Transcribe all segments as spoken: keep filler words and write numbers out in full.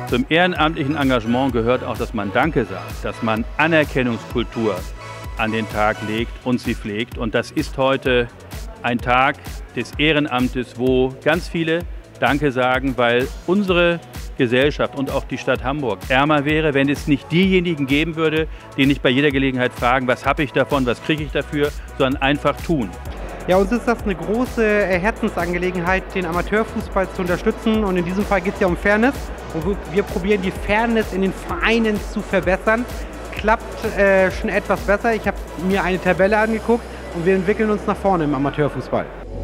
Zum ehrenamtlichen Engagement gehört auch, dass man Danke sagt, dass man Anerkennungskultur an den Tag legt und sie pflegt. Und das ist heute ein Tag des Ehrenamtes, wo ganz viele Danke sagen, weil unsere Gesellschaft und auch die Stadt Hamburg ärmer wäre, wenn es nicht diejenigen geben würde, die nicht bei jeder Gelegenheit fragen, was habe ich davon, was kriege ich dafür, sondern einfach tun. Ja, uns ist das eine große Herzensangelegenheit, den Amateurfußball zu unterstützen. Und in diesem Fall geht es ja um Fairness. Und wir probieren die Fairness in den Vereinen zu verbessern. Klappt äh, schon etwas besser. Ich habe mir eine Tabelle angeguckt und wir entwickeln uns nach vorne im Amateurfußball.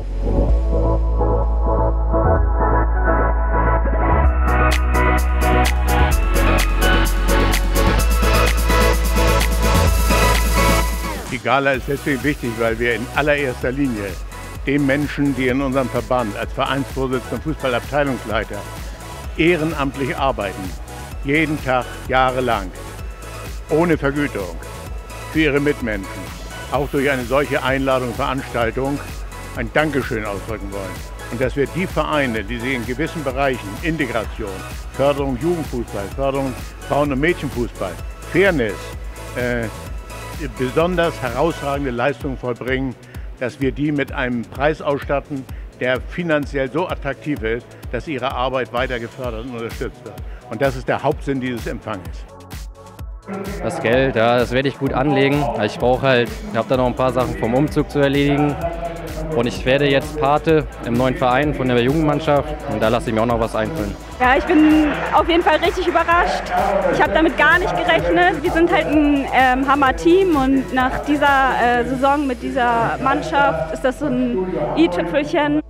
Die Gala ist deswegen wichtig, weil wir in allererster Linie den Menschen, die in unserem Verband als Vereinsvorsitzender und Fußballabteilungsleiter ehrenamtlich arbeiten, jeden Tag jahrelang, ohne Vergütung, für ihre Mitmenschen, auch durch eine solche Einladung und Veranstaltung ein Dankeschön ausdrücken wollen. Und dass wir die Vereine, die sich in gewissen Bereichen, Integration, Förderung Jugendfußball, Förderung Frauen- und Mädchenfußball, Fairness, äh, besonders herausragende Leistungen vollbringen, dass wir die mit einem Preis ausstatten, der finanziell so attraktiv ist, dass ihre Arbeit weiter gefördert und unterstützt wird. Und das ist der Hauptsinn dieses Empfanges. Das Geld, ja, das werde ich gut anlegen. Ich brauche halt, ich habe da noch ein paar Sachen vom Umzug zu erledigen. Und ich werde jetzt Pate im neuen Verein von der Jugendmannschaft und da lasse ich mir auch noch was einfallen. Ja, ich bin auf jeden Fall richtig überrascht. Ich habe damit gar nicht gerechnet. Wir sind halt ein ähm, Hammer-Team und nach dieser äh, Saison mit dieser Mannschaft ist das so ein i-Tüpfelchen.